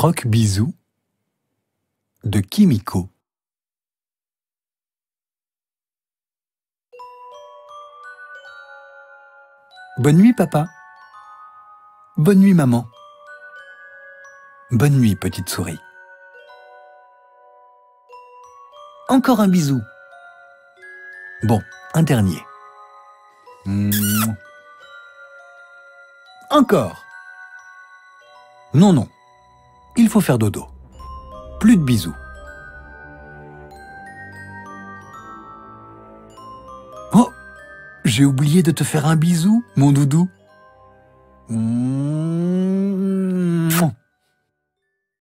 Croque-Bisou de Kimiko. Bonne nuit, papa. Bonne nuit, maman. Bonne nuit, petite souris. Encore un bisou. Bon, un dernier. Encore. Non, non. Il faut faire dodo. Plus de bisous. Oh, j'ai oublié de te faire un bisou, mon doudou.